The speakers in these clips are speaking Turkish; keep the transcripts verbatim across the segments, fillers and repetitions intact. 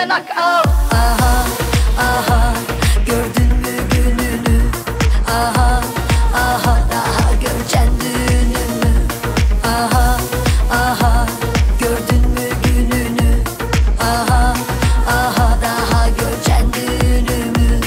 knock out. Aha, aha, gördün mü gününü? Aha, aha, daha göreceksin düğünümü. Aha, aha, gördün mü gününü? Aha, aha, daha göreceksin düğünümü.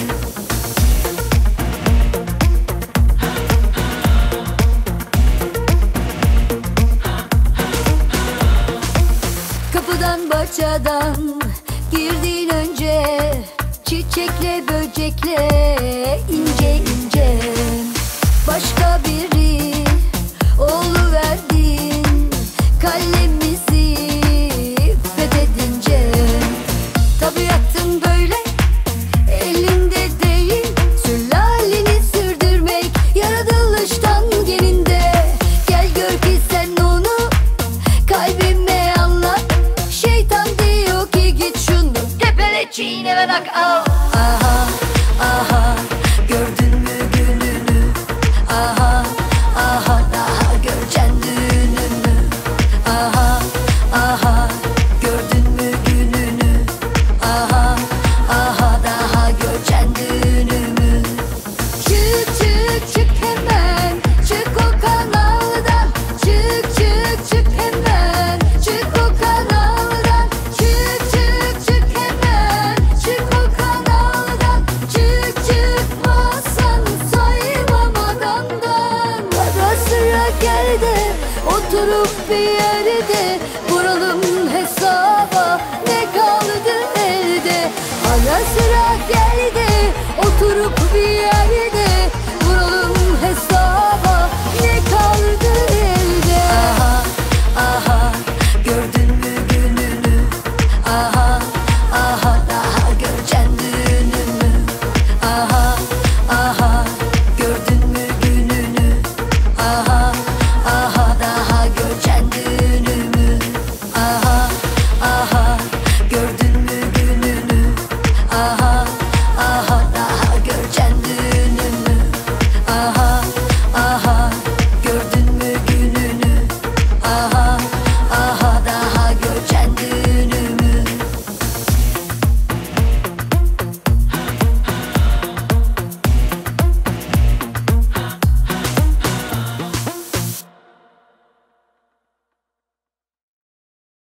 Kapıdan bahçeden girdin önce, çiçekle böcekle ince ince. Başka biri oluverdin, kalemizi fethedince. Tabiatın böyle, elinde değil, sülaleni sürdürmek yaratılıştan geninde. Gel gör ki sen onu kalbime anlat. Şeytan diyor ki git şunu tepele çiğne ve knock out. Aha, aha, gördün mü gününü? Aha, aha, daha göreceksin düğünümü. Aha, aha, gördün mü gününü? Aha, aha, daha göreceksin düğünümü. Çık çık çık hemen, çık o kanaldan. Çık çık çık hemen, çık o kanaldan. Çık çık çık hemen, çık o kanaldan. Çık çıkmazsan saymam adamdan. Ara sıra gel de oturup bir yerde vuralım hesaba, ne kaldı elde. Ara sıra gel de oturup bir yerde